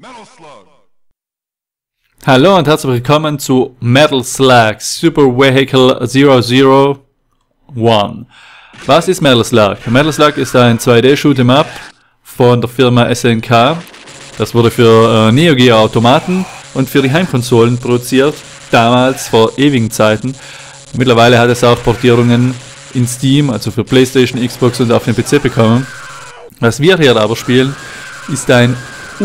Hallo und herzlich willkommen zu Metal Slug Super Vehicle 001. Was ist Metal Slug? Metal Slug ist ein 2D-Shoot'em-up von der Firma SNK. Das wurde für Neo Geo Automaten und für die Heimkonsolen produziert, damals vor ewigen Zeiten. Mittlerweile hat es auch Portierungen in Steam, also für PlayStation, Xbox und auf den PC bekommen. Was wir hier aber spielen, ist ein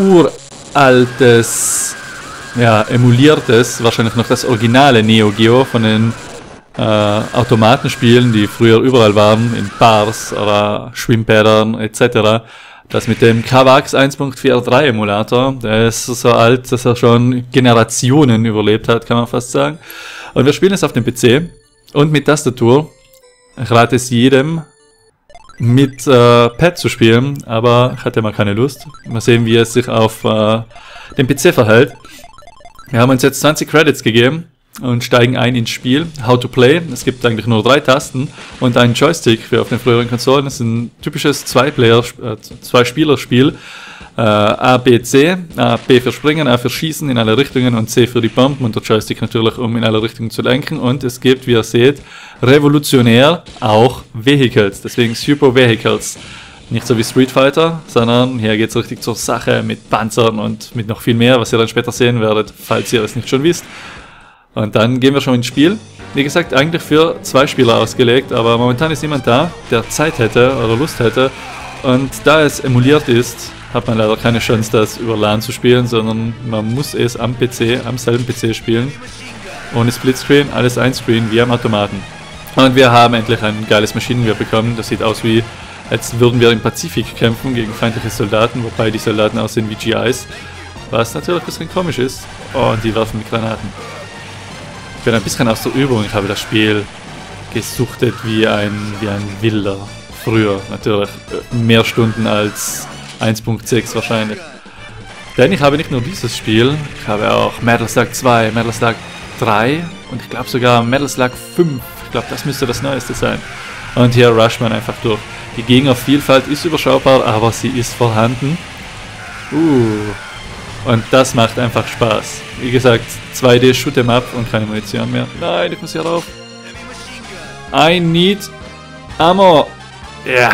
uraltes, emuliertes, wahrscheinlich noch das originale Neo Geo von den Automatenspielen, die früher überall waren, in Bars oder Schwimmbädern etc. Das mit dem Cavax 1.43 Emulator, der ist so alt, dass er schon Generationen überlebt hat, kann man fast sagen. Und wir spielen es auf dem PC und mit Tastatur. Ich rate es jedem, mit Pad zu spielen, aber ich hatte mal keine Lust. Mal sehen, wie es sich auf dem PC verhält. Wir haben uns jetzt 20 Credits gegeben und steigen ein ins Spiel. How to Play. Es gibt eigentlich nur 3 Tasten und einen Joystick für auf den früheren Konsolen. Das ist ein typisches Zwei-Spieler-Spiel. A, B, C. A, B für Springen, A für Schießen in alle Richtungen und C für die Bomben und der Joystick natürlich, um in alle Richtungen zu lenken. Und es gibt, wie ihr seht, revolutionär auch Vehicles. Deswegen Super Vehicles. Nicht so wie Street Fighter, sondern hier geht es richtig zur Sache mit Panzern und mit noch viel mehr, was ihr dann später sehen werdet, falls ihr es nicht schon wisst. Und dann gehen wir schon ins Spiel. Wie gesagt, eigentlich für 2 Spieler ausgelegt, aber momentan ist niemand da, der Zeit hätte oder Lust hätte. Und da es emuliert ist, hat man leider keine Chance, das über LAN zu spielen, sondern man muss es am PC, am selben PC spielen. Ohne Splitscreen, alles Einscreen, wie am Automaten. Und wir haben endlich ein geiles Maschinengewehr bekommen. Das sieht aus wie, als würden wir im Pazifik kämpfen gegen feindliche Soldaten, wobei die Soldaten aussehen wie GIs. Was natürlich ein bisschen komisch ist. Oh, und die werfen mit Granaten. Ich bin ein bisschen aus der Übung. Ich habe das Spiel gesuchtet wie ein Wilder. Früher natürlich. Mehr Stunden als 1.6 wahrscheinlich. Denn ich habe nicht nur dieses Spiel, ich habe auch Metal Slug 2, Metal Slug 3 und ich glaube sogar Metal Slug 5. Ich glaube, das müsste das Neueste sein. Und hier rusht man einfach durch. Die Gegnervielfalt ist überschaubar, aber sie ist vorhanden. Und das macht einfach Spaß. Wie gesagt, 2D Shoot'em up und keine Munition mehr. Nein, ich muss hier rauf. I need ammo. Ja. Yeah.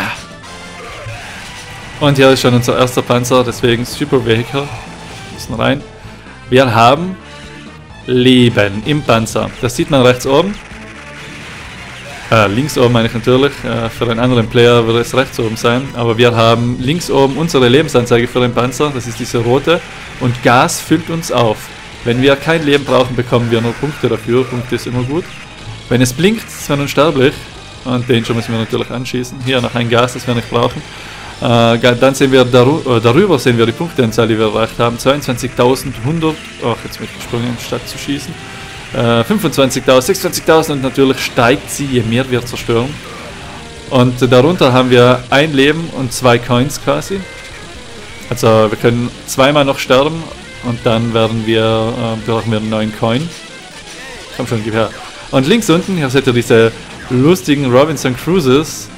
Und hier ist schon unser erster Panzer, deswegen Super Vehicle. Müssen rein. Wir haben Leben im Panzer. Das sieht man rechts oben. Links oben meine ich natürlich, für einen anderen Player würde es rechts oben sein, aber wir haben links oben unsere Lebensanzeige für den Panzer, das ist diese rote, und Gas füllt uns auf. Wenn wir kein Leben brauchen, bekommen wir nur Punkte dafür, Punkte ist immer gut. Wenn es blinkt, ist man unsterblich, und den schon müssen wir natürlich anschießen, hier noch ein Gas, das wir nicht brauchen. Dann sehen wir darüber sehen wir die Punkteanzahl, die wir erreicht haben, 22.100, jetzt bin ich gesprungen, statt zu schießen. 25.000, 26.000 und natürlich steigt sie, je mehr wir zerstören. Und darunter haben wir ein Leben und 2 Coins quasi. Also wir können zweimal noch sterben und dann brauchen wir einen neuen Coin. Komm schon, gib her. Und links unten, hier seht ihr diese lustigen Robinson Crusoes,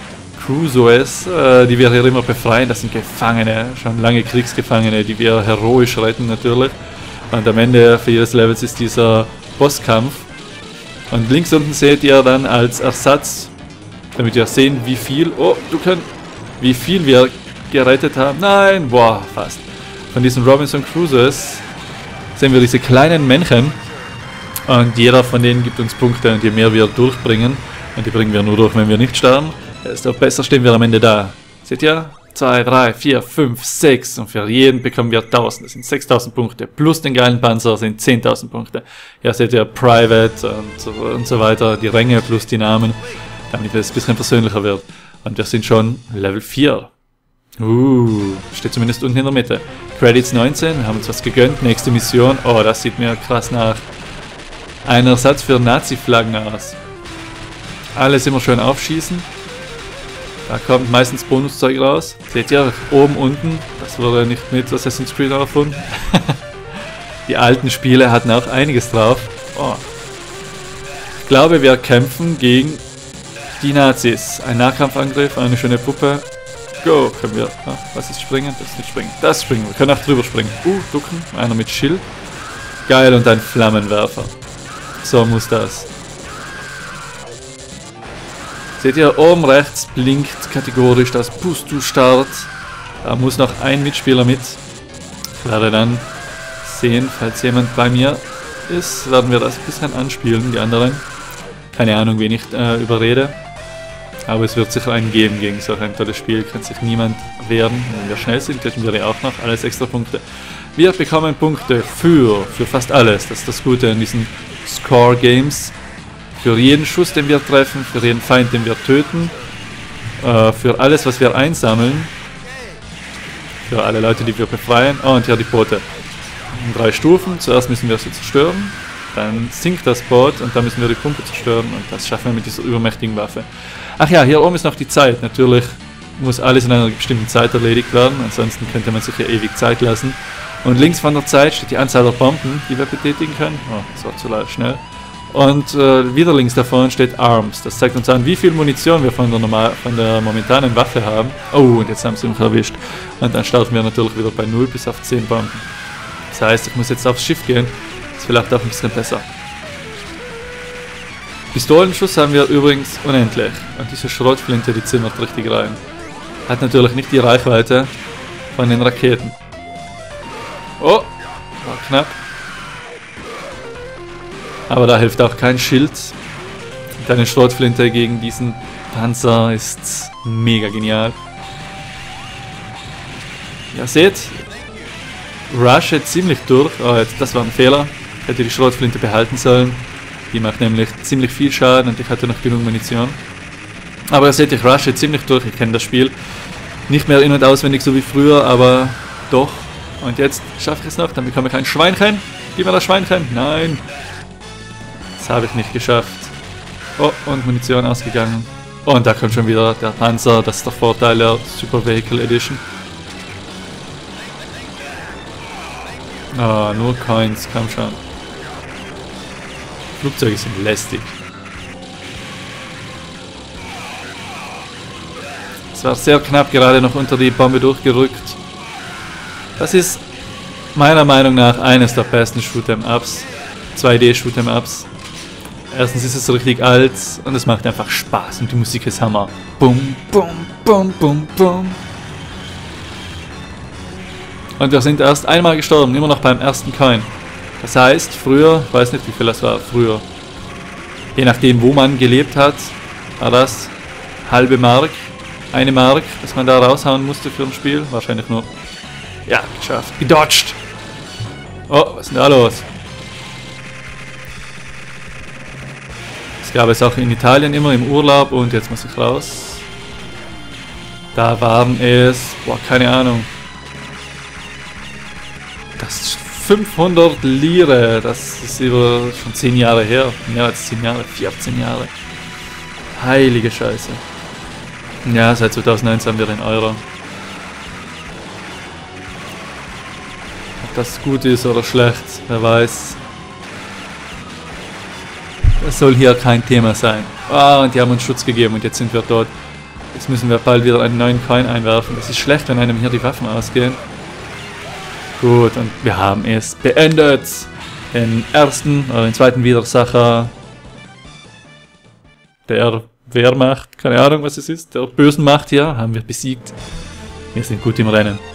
die wir hier immer befreien. Das sind Gefangene, schon lange Kriegsgefangene, die wir heroisch retten natürlich. Und am Ende für jedes Levels ist dieser Bosskampf. Und links unten seht ihr dann als Ersatz, damit wir sehen, wie viel wir gerettet haben. Nein, boah, fast. Von diesen Robinson Crusoes sehen wir diese kleinen Männchen. Und jeder von denen gibt uns Punkte. Und je mehr wir durchbringen, und die bringen wir nur durch, wenn wir nicht sterben, desto besser stehen wir am Ende da. Seht ihr? 2, 3, 4, 5, 6 und für jeden bekommen wir 1000, das sind 6000 Punkte, plus den geilen Panzer sind 10.000 Punkte. Hier seht ihr Private und so weiter, die Ränge plus die Namen, damit es ein bisschen persönlicher wird. Und wir sind schon Level 4. Steht zumindest unten in der Mitte. Credits 19, wir haben uns was gegönnt, nächste Mission, oh, das sieht mir krass nach. Ein Ersatz für Nazi-Flaggen aus. Alles immer schön aufschießen. Da kommt meistens Bonuszeug raus. Seht ihr, oben, unten. Das wurde nicht mit Assassin's Creed erfunden. Die alten Spiele hatten auch einiges drauf. Oh. Ich glaube, wir kämpfen gegen die Nazis. Ein Nahkampfangriff, eine schöne Puppe. go. Können wir, was ist springen? Das ist nicht springen. Das ist springen. Wir können auch drüber springen. Ducken. Einer mit Schild. Geil, und ein Flammenwerfer. So muss das. Seht ihr, oben rechts blinkt kategorisch das Boost to Start. Da muss noch ein Mitspieler mit. Ich werde dann sehen, falls jemand bei mir ist, werden wir das ein bisschen anspielen, die anderen. Keine Ahnung, wen ich überrede. Aber es wird sicher einen geben gegen so ein tolles Spiel. Kann sich niemand wehren. Wenn wir schnell sind, kriegen wir ja auch noch alles extra Punkte. Wir bekommen Punkte für fast alles. Das ist das Gute in diesen Score-Games. Für jeden Schuss, den wir treffen, für jeden Feind, den wir töten, für alles, was wir einsammeln, für alle Leute, die wir befreien. Oh, und hier die Boote. In 3 Stufen. Zuerst müssen wir sie zerstören, dann sinkt das Boot und dann müssen wir die Pumpe zerstören und das schaffen wir mit dieser übermächtigen Waffe. Ach ja, hier oben ist noch die Zeit. Natürlich muss alles in einer bestimmten Zeit erledigt werden, ansonsten könnte man sich ja ewig Zeit lassen. Und links von der Zeit steht die Anzahl der Bomben, die wir betätigen können. Oh, das war zu schnell. Und wieder links davon steht Arms. Das zeigt uns an, wie viel Munition wir von der momentanen Waffe haben. Oh, und jetzt haben sie mich erwischt. Und dann starten wir natürlich wieder bei 0 bis auf 10 Bomben. Das heißt, ich muss jetzt aufs Schiff gehen. Das ist vielleicht auch ein bisschen besser. Pistolenschuss haben wir übrigens unendlich. Und diese Schrotflinte, die zimmert richtig rein. Hat natürlich nicht die Reichweite von den Raketen. Oh, war knapp. Aber da hilft auch kein Schild. Und eine Schrotflinte gegen diesen Panzer ist mega genial. Ja, seht, rushe ziemlich durch. Oh, jetzt, das war ein Fehler. Ich hätte die Schrotflinte behalten sollen. Die macht nämlich ziemlich viel Schaden und ich hatte noch genug Munition. Aber ihr seht, ich rushe ziemlich durch. Ich kenne das Spiel nicht mehr in- und auswendig so wie früher, aber doch. Und jetzt schaffe ich es noch, dann bekomme ich ein Schweinchen. Gib mir das Schweinchen. Nein. Das habe ich nicht geschafft. Oh, und Munition ausgegangen. Oh, und da kommt schon wieder der Panzer. Das ist der Vorteil der Super Vehicle Edition. Ah, nur Coins, komm schon. Flugzeuge sind lästig. Es war sehr knapp gerade noch unter die Bombe durchgerückt. Das ist meiner Meinung nach eines der besten Shoot'em-Ups. 2D-Shoot'em-Ups. Erstens ist es richtig alt und es macht einfach Spaß und die Musik ist Hammer. Bum, bum, bum, bum, bum. Und wir sind erst einmal gestorben, immer noch beim ersten Coin. Das heißt, früher, ich weiß nicht wie viel das war, früher, je nachdem wo man gelebt hat, war das halbe Mark, 1 Mark, dass man da raushauen musste für ein Spiel. Wahrscheinlich nur, ja, geschafft, gedodged. Oh, was ist denn da los? Das gab es auch in Italien immer im Urlaub und jetzt muss ich raus. Da waren es, boah, keine Ahnung. Das ist 500 Lire, das ist über schon 10 Jahre her. Mehr als 10 Jahre, 14 Jahre. Heilige Scheiße. Ja, seit 2001 haben wir den Euro. Ob das gut ist oder schlecht, wer weiß. Das soll hier kein Thema sein. Ah, und die haben uns Schutz gegeben und jetzt sind wir dort. Jetzt müssen wir bald wieder einen neuen Coin einwerfen. Das ist schlecht, wenn einem hier die Waffen ausgehen. Gut, und wir haben es beendet. Den ersten oder den zweiten Widersacher der Wehrmacht, keine Ahnung was es ist, der bösen Macht hier, haben wir besiegt. Wir sind gut im Rennen.